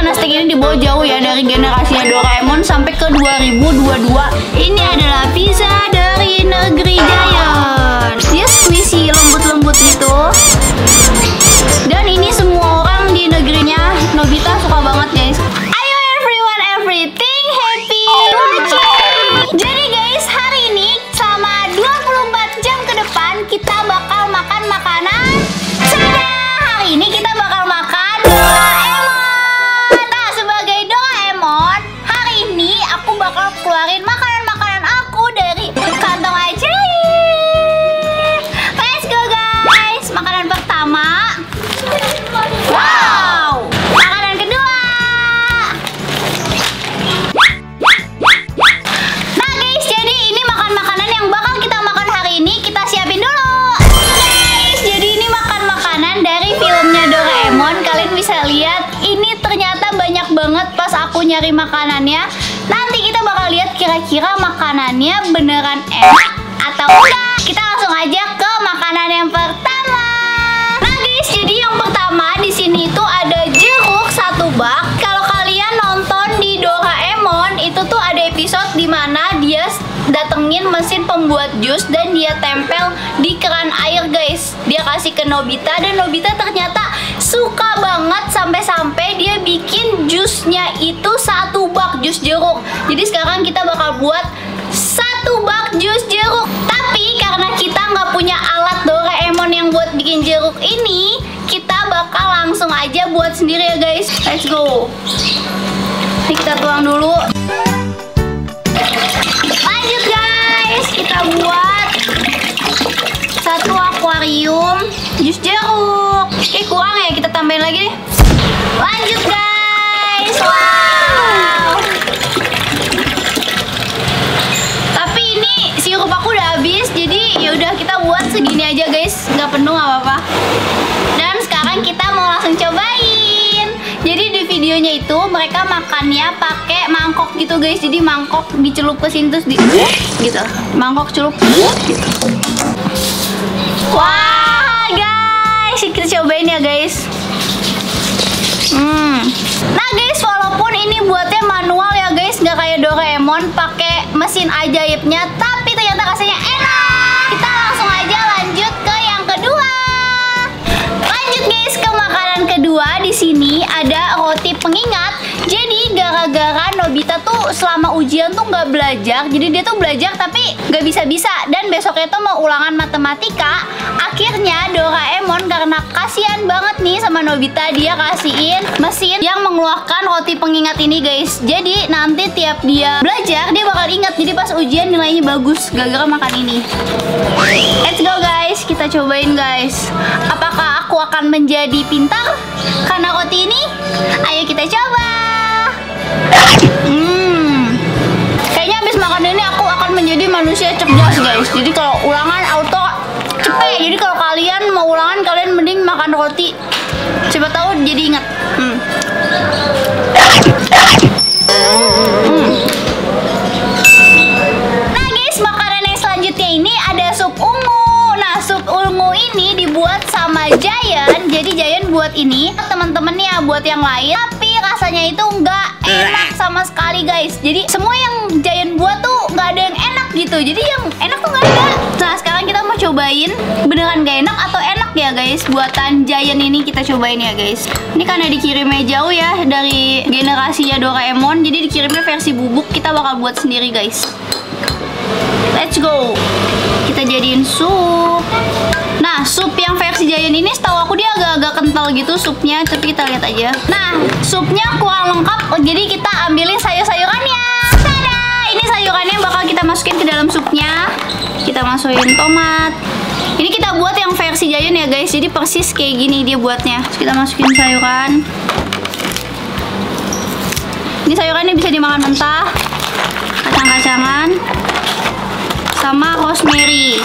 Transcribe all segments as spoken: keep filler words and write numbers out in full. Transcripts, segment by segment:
karena stick ini dibawa jauh ya dari generasinya Doraemon sampai ke dua ribu dua puluh dua. Ini adalah pizza dari negeri Giant. Dia squishy, lembut-lembut gitu. Dan ini semua orang di negerinya Nobita suka banget guys. Ayo everyone, everything happy watching. Jadi guys, hari ini selama dua puluh empat jam ke depan kita bakal makan makanan. Tada! Hari ini kita bakal makan Doraemon. Nah, sebagai Doraemon, hari ini aku bakal keluarin makanan-makanan aku dari kantong ajaib. Let's go guys. Makanan pertama. Wow. Makanan kedua. Nah guys, jadi ini makan makanan yang bakal kita makan hari ini. Kita siapin dulu. Guys, jadi ini makan makanan dari filmnya Doraemon. Kalian bisa lihat, ini ternyata banyak banget pas aku nyari makanannya. Nanti kita bakal lihat kira-kira makanannya beneran enak atau enggak. Kita langsung aja ke makanan yang pertama. Nah guys, jadi yang pertama di sini itu ada jeruk satu bak. Kalau kalian nonton di Doraemon, itu tuh ada episode dimana dia datengin mesin pembuat jus dan dia tempel di keran air guys. Dia kasih ke Nobita dan Nobita ternyata suka banget sampai-sampai dia bikin jusnya itu satu bak jus jeruk. Jadi sekarang kita bakal buat satu bak jus jeruk. Tapi karena kita nggak punya alat Doraemon yang buat bikin jeruk ini, kita bakal langsung aja buat sendiri ya guys. Let's go. Ini kita tuang dulu. Lanjut guys, kita buat satu akuarium jus jeruk. Oke, kurang ya, kita tambahin lagi deh. Lanjut guys. Wow. Tapi ini sirup aku udah habis, jadi ya udah kita buat segini aja guys, nggak penuh nggak apa-apa. Dan sekarang kita mau langsung cobain. Jadi di videonya itu mereka makannya pakai mangkok gitu guys. Jadi mangkok dicelup ke sini terus di gitu. Mangkok celup gitu. Wah guys, kita cobain ya guys. Hmm. Nah guys, walaupun ini buatnya manual ya guys, nggak kayak Doraemon pakai mesin ajaibnya, tapi ternyata rasanya enak. Kita langsung aja lanjut ke yang kedua. Lanjut guys ke makanan kedua. Di sini ada roti pengingat. Jadi gara-gara Nobita tuh selama ujian tuh nggak belajar, jadi dia tuh belajar tapi nggak bisa-bisa, dan besoknya tuh mau ulangan matematika. Akhirnya Doraemon karena kasihan banget nih sama Nobita, dia kasihin mesin yang mengeluarkan roti pengingat ini guys. Jadi nanti tiap dia belajar dia bakal ingat, jadi pas ujian nilainya bagus gara-gara makan ini. Let's go guys, kita cobain guys. Apakah aku akan menjadi pintar karena roti ini? Ayo kita coba. Hmm, kayaknya habis makan ini aku akan menjadi manusia cerdas guys. Jadi kalau ulangan auto cepet. Jadi kalau kalian mau ulangan, kalian mending makan roti. Siapa tahu jadi ingat. Hmm. Hmm. Nah guys, makanan yang selanjutnya ini ada sup ungu. Nah sup ungu ini dibuat sama Giant. Jadi Giant buat ini, teman-temannya buat yang lain. Tapi rasanya itu nggak enak sama sekali guys. Jadi semua yang Giant buat tuh nggak ada yang enak gitu. Jadi yang enak tuh nggak ada. Nah sekarang kita mau cobain beneran gak enak atau enak ya guys. Buatan Giant ini kita cobain ya guys. Ini karena dikirimnya jauh ya dari generasinya Doraemon, jadi dikirimnya versi bubuk. Kita bakal buat sendiri guys. Let's go. Kita jadiin sup. Nah sup yang versi Giant ini setahu aku dia agak-agak kental gitu supnya. Tapi kita lihat aja. Nah supnya kurang lengkap, jadi kita ambilin sayur-sayurannya. Tada! Ini sayurannya bakal kita masukin ke dalam supnya. Kita masukin tomat. Ini kita buat yang versi Giant ya guys. Jadi persis kayak gini dia buatnya. Terus kita masukin sayuran. Ini sayurannya bisa dimakan mentah, kacang-kacangan, sama rosemary.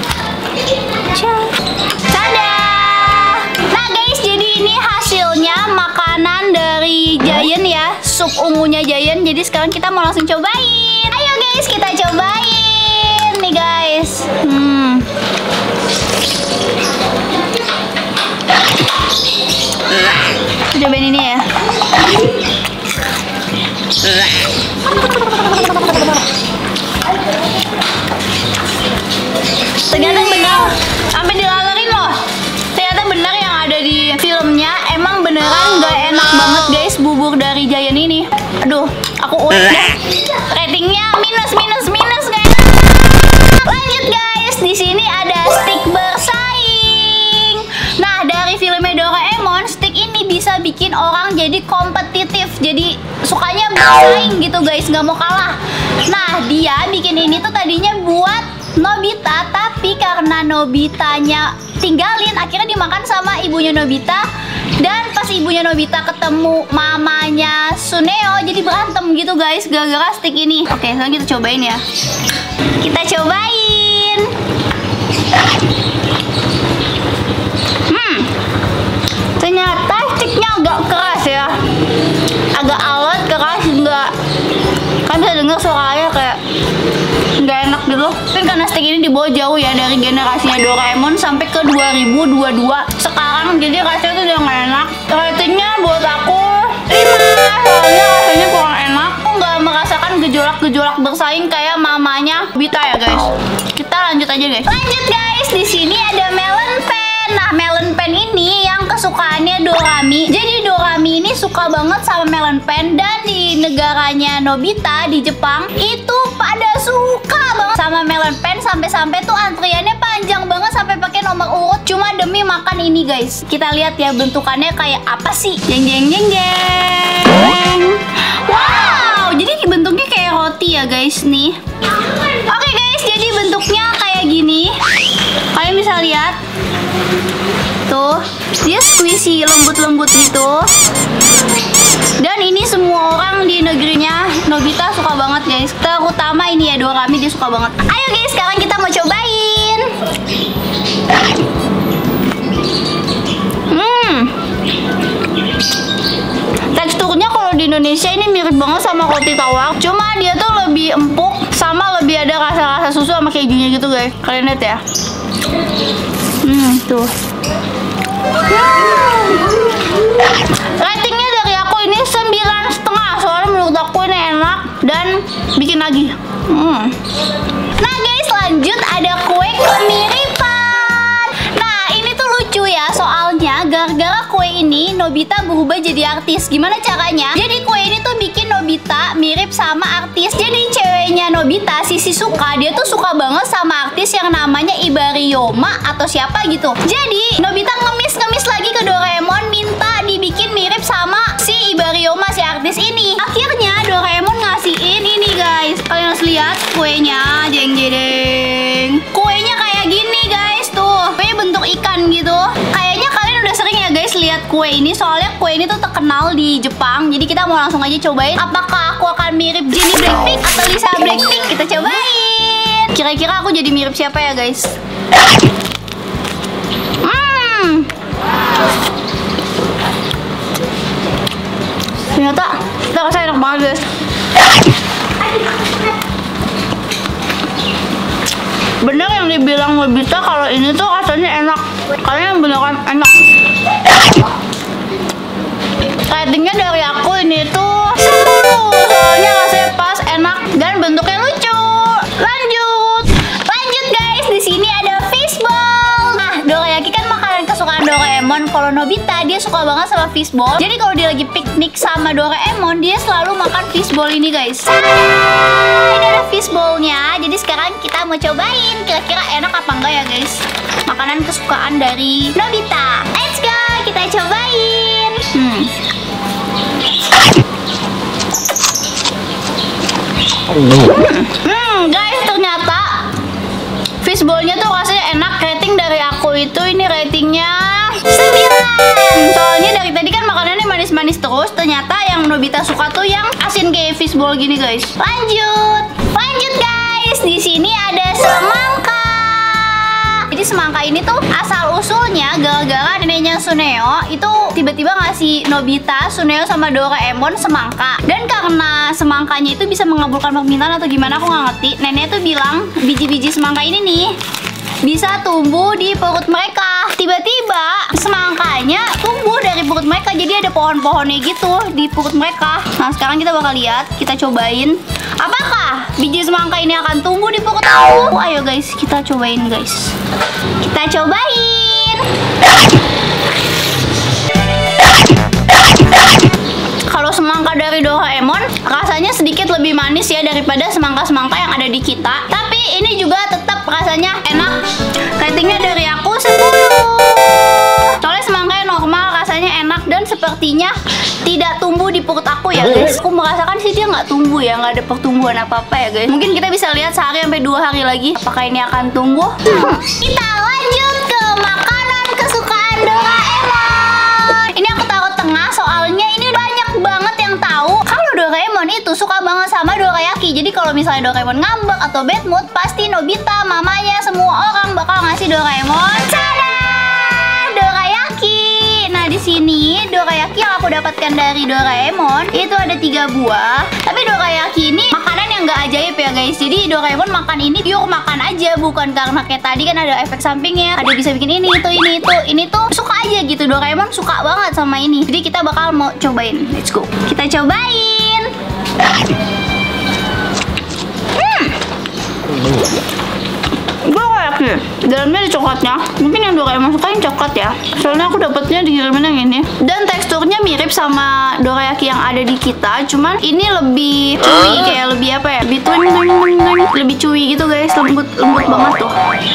Tada! Nah guys, jadi ini hasilnya makanan dari Giant ya, sup ungunya Giant. Jadi sekarang kita mau langsung cobain. Ayo guys, kita cobain nih guys. Hmm. Cobain ini ya. Aku udah ratingnya minus minus minus guys. Lanjut guys, di sini ada stick bersaing. Nah, dari filmnya Doraemon, stick ini bisa bikin orang jadi kompetitif, jadi sukanya bersaing gitu guys, nggak mau kalah. Nah, dia bikin ini tuh tadinya buat Nobita, tapi karena Nobitanya tinggalin, akhirnya dimakan sama ibunya Nobita. Dan pas ibunya Nobita ketemu mamanya Suneo, jadi berantem gitu guys, gara-gara stick ini. Oke, sekarang kita cobain ya. Kita cobain. Hmm, ternyata sticknya agak keras ya, agak alot, keras, enggak. Kan bisa dengar suaranya kayak nggak enak gitu. Kan karena stick ini dibawa jauh ya, dari generasinya Doraemon sampai ke dua ribu dua puluh dua sekarang, jadi rasanya tuh udah nggak enak. Ratingnya buat aku lima, soalnya rasanya kurang enak. Aku nggak merasakan gejolak-gejolak bersaing kayak mamanya Nobita ya guys. Kita lanjut aja guys. Lanjut guys, di sini ada melon pen. Nah, melon pen ini yang kesukaannya Dorami. Jadi Dorami ini suka banget sama melon pen, dan di negaranya Nobita di Jepang itu pada suka banget sama melon pen, sampai-sampai tuh antriannya panjang banget sampai pakai nomor urut cuma demi makan ini guys. Kita lihat ya bentukannya kayak apa sih. Jeng jeng jeng jeng. Wow, jadi bentuknya kayak roti ya guys nih. Oke guys, jadi bentuknya kayak gini. Kalian bisa lihat tuh, dia squishy, lembut-lembut gitu. Dan ini semua orang di negerinya Nobita suka banget guys, terutama ini ya Dorami, dia suka banget. Ayo guys, sekarang kita mau cobain. Hmm, teksturnya kalau di Indonesia ini mirip banget sama roti tawar, cuma dia tuh lebih empuk, sama lebih ada rasa-rasa susu sama kejunya gitu guys. Kalian lihat ya. Hmm, tuh. Ratingnya dari aku ini sembilan setengah, soalnya menurut aku ini enak dan bikin lagi. Hmm. Nah guys, lanjut ada kue kemiripan. Nah, ini tuh lucu ya, soalnya gara-gara kue ini Nobita berubah jadi artis. Gimana caranya? Jadi kue ini tuh bikin Nobita mirip sama artis. Jadi ceweknya Nobita, si Shizuka, dia tuh suka banget sama artis yang namanya Ibariyoma atau siapa gitu. Jadi Nobita ngemis-ngemis lagi ke Doraemon, minta dibikin mirip sama si Ibariyoma, si artis ini. Akhirnya Doraemon ngasihin ini guys. Kalian harus lihat kuenya, jeng jedeng. Kuenya kayak gini guys tuh. Kuenya bentuk ikan gitu. Kayaknya kalian udah sering ya guys lihat kue ini, soalnya kue ini tuh terkenal di Jepang. Jadi kita mau langsung aja cobain. Apakah aku akan mirip Jennie Blackpink atau Lisa Blackpink? Kita cobain. Kira-kira aku jadi mirip siapa ya guys? Hmm. Ternyata kita rasa enak banget guys. Bener yang dibilang Nobita kalau ini tuh rasanya enak. Kalian beneran enak. Ratingnya dari aku ini tuh sepuluh, soalnya rasanya pas, enak, dan bentuknya lucu. Lanjut, lanjut guys. Di sini ada fishball. Nah, dorayaki kan makanan kesukaan Doraemon. Kalau Nobita dia suka banget sama fishball. Jadi kalau dia lagi piknik sama Doraemon, dia selalu makan fishball ini guys. Ini ada fishballnya. Jadi sekarang kita mau cobain. Kira-kira enak apa enggak ya guys? Makanan kesukaan dari Nobita. Let's go, kita cobain. Hmm. Hmm, guys, ternyata fishballnya tuh rasanya enak. Rating dari aku itu ini ratingnya sembilan. Soalnya dari tadi kan makanannya manis-manis terus. Ternyata yang Nobita suka tuh yang asin kayak fishball gini guys. Lanjut, lanjut guys. Di sini ada semangka. Jadi semangka ini tuh asal usulnya gara-gara neneknya Suneo itu tiba-tiba ngasih Nobita, Suneo sama Doraemon semangka. Dan karena semangkanya itu bisa mengabulkan permintaan atau gimana aku nggak ngerti, nenek tuh bilang biji-biji semangka ini nih bisa tumbuh di perut mereka. Tiba-tiba semangkanya tumbuh dari perut mereka, jadi ada pohon-pohonnya gitu di perut mereka. Nah, sekarang kita bakal lihat, kita cobain apakah biji semangka ini akan tumbuh di perut aku. Ayo guys, kita cobain guys. Kita cobain. Kalau semangka dari Doraemon rasanya sedikit lebih manis ya daripada semangka-semangka yang ada di kita. Tapi ini juga tetap rasanya enak. Ratingnya dari aku sepuluh. Soalnya semangka yang normal rasanya enak dan sepertinya tidak tumbuh di perut aku ya guys. Aku merasakan sih dia nggak tumbuh ya, nggak ada pertumbuhan apa-apa ya guys. Mungkin kita bisa lihat sehari sampai dua hari lagi apakah ini akan tumbuh. Hmm. Kita lanjut ke makanan kesukaan Doraemon. Ini aku taruh tengah soalnya ini banyak banget yang tahu kalau Doraemon itu suka banget sama dorayaki. Jadi kalau misalnya Doraemon ngambek atau bad mood, pasti Nobita, mamanya, semua orang bakal ngasih Doraemon tada! Dorayaki. Nah, di sini dorayaki yang aku dapatkan dari Doraemon itu ada tiga buah. Tapi dorayaki ini makanan yang nggak ajaib ya guys. Jadi Doraemon makan ini pure makan aja, bukan karena kayak tadi kan ada efek sampingnya. Ada bisa bikin ini itu ini itu ini tuh suka aja gitu. Doraemon suka banget sama ini. Jadi kita bakal mau cobain. Let's go. Kita cobain. Hmm. Gue dorayaki. Dalamnya ada coklatnya. Mungkin yang Doraemon suka yang coklat ya. Soalnya aku dapetnya dikirimin yang ini. Dan teksturnya mirip sama dorayaki yang ada di kita. Cuman ini lebih chewy, kayak lebih apa ya? Lebih tuh lebih chewy gitu guys. Lembut lembut banget tuh.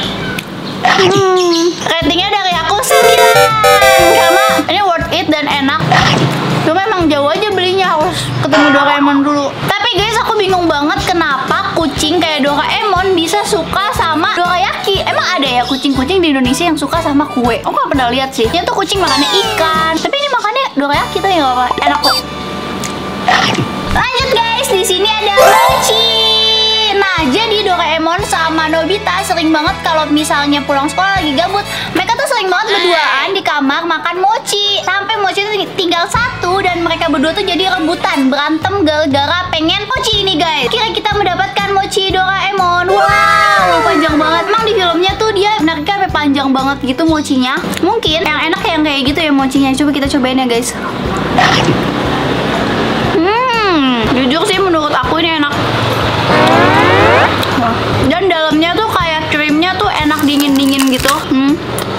Hmm. Ratingnya dari aku sembilan. Karena ini worth it dan enak. Cuma emang jauh aja belinya, harus ketemu Doraemon dulu. Tapi guys, aku bingung banget kenapa kucing kayak Doraemon bisa suka sama dorayaki. Emang ada ya kucing-kucing di Indonesia yang suka sama kue? Aku gak pernah lihat sih. Ini tuh kucing makannya ikan, tapi ini makannya dorayaki tuh ya, apa? Enak kok. Lanjut guys, di sini ada mochi. Nah, jadi Doraemon sama Nobita sering banget kalau misalnya pulang sekolah lagi gabut, mereka tuh sering banget berduaan di kamar makan mochi. Sampai mochi itu tinggal satu dan mereka berdua tuh jadi rebutan, berantem gara-gara pengen mochi ini guys. Kira kita mendapatkan mochi Doraemon. Wow, panjang banget. Emang di filmnya tuh dia menariknya sampai panjang banget gitu mochinya. Mungkin yang enak yang kayak gitu ya mochinya. Coba kita cobain ya guys. Hmm, jujur sih menurut aku ini enak. Dan dalamnya tuh kayak krimnya tuh enak dingin-dingin gitu. Hmm.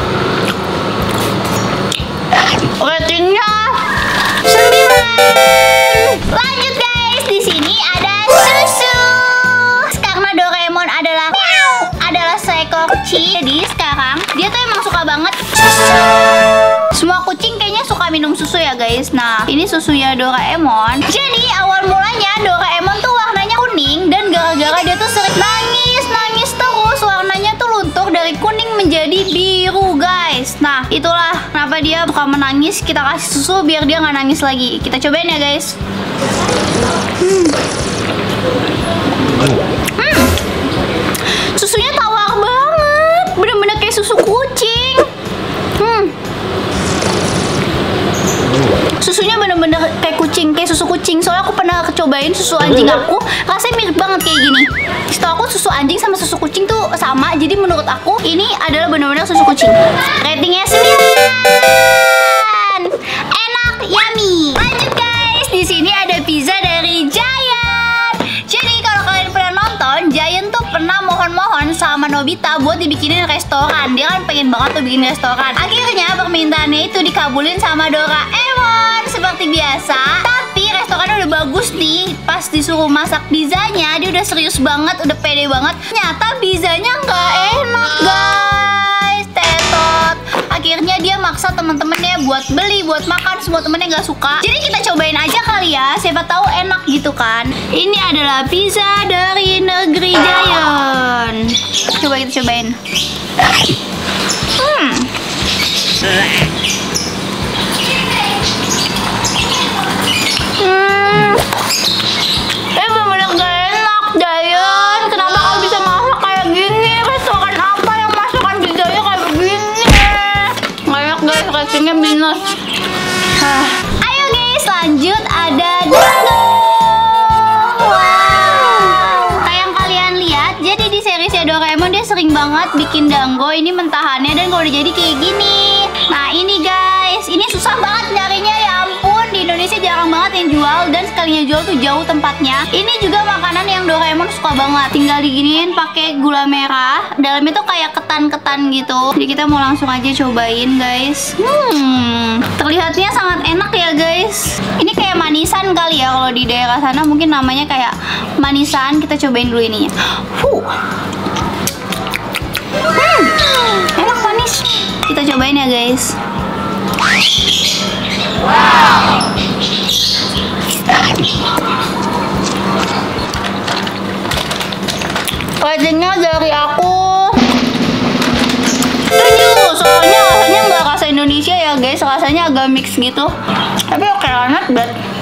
Ratingnya sembilan. Lanjut guys, di sini ada susu. Karena Doraemon adalah adalah seekor kucing, jadi sekarang dia tuh emang suka banget susu. Semua kucing kayaknya suka minum susu ya guys. Nah, ini susunya Doraemon. Jadi awal mulanya Doraemon tuh warnanya kuning dan gara-gara dia tuh sering nangis, nangis terus warnanya tuh luntur dari kuning menjadi biru guys. Nah, itulah kenapa dia suka menangis. Kita kasih susu biar dia nggak nangis lagi. Kita cobain ya guys. Hmm. Hmm. Susunya tawar banget, bener-bener kayak susu kucing. Hmm. Susunya bener-bener kayak kucing, kayak susu kucing. Soalnya aku pernah cobain susu anjing aku, rasanya mirip banget kayak gini. Setahu aku susu anjing sama susu kucing tuh sama. Jadi menurut aku ini adalah bener-bener susu kucing. Ratingnya sembilan. Enak, yummy. Lanjut guys, di sini ada pizza dari Giant. Jadi kalau kalian pernah nonton, Giant tuh pernah mohon-mohon sama Nobita buat dibikinin restoran. Dia kan pengen banget tuh bikin restoran. Akhirnya permintaannya itu dikabulin sama Doraemon seperti biasa. Tapi restorannya udah bagus nih. Pas disuruh masak pizzanya, dia udah serius banget, udah pede banget. Ternyata pizzanya nggak enak guys, tetot. Akhirnya dia maksa temen-temennya buat beli, buat makan. Semua temennya nggak suka. Jadi kita cobain aja kali ya, siapa tahu enak gitu kan. Ini adalah pizza dari negeri Giant. Coba kita cobain. Hmm. Hmm. Eh bener-bener gak enak, Giant. Kenapa kau bisa masak kayak gini? Restoran apa yang masakan pizzanya kayak begini? Gak enak guys, ratingnya minus. Hah. Ayo guys, lanjut ada dango. Wow. Kayak yang kalian lihat, jadi di seriesnya Doraemon dia sering banget bikin dango. Ini mentahannya dan kalau udah jadi kayak gini. Nah ini guys, ini susah banget nyarinya ya ampun. Di Indonesia jarang banget yang jual dan sekalinya jual tuh jauh tempatnya. Ini juga makanan yang Doraemon suka banget. Tinggal diginiin pakai gula merah. Dalamnya tuh kayak ketan-ketan gitu. Jadi kita mau langsung aja cobain guys. Hmm, terlihatnya sangat enak ya guys. Ini kayak manisan kali sebelah sana mungkin namanya kayak manisan. Kita cobain dulu ininya. Huh. Hmm, enak manis. Kita cobain ya guys. Wow. Ratingnya dari aku tujuh, soalnya rasanya nggak rasa Indonesia ya guys, rasanya agak mix gitu. Tapi oke banget, bet.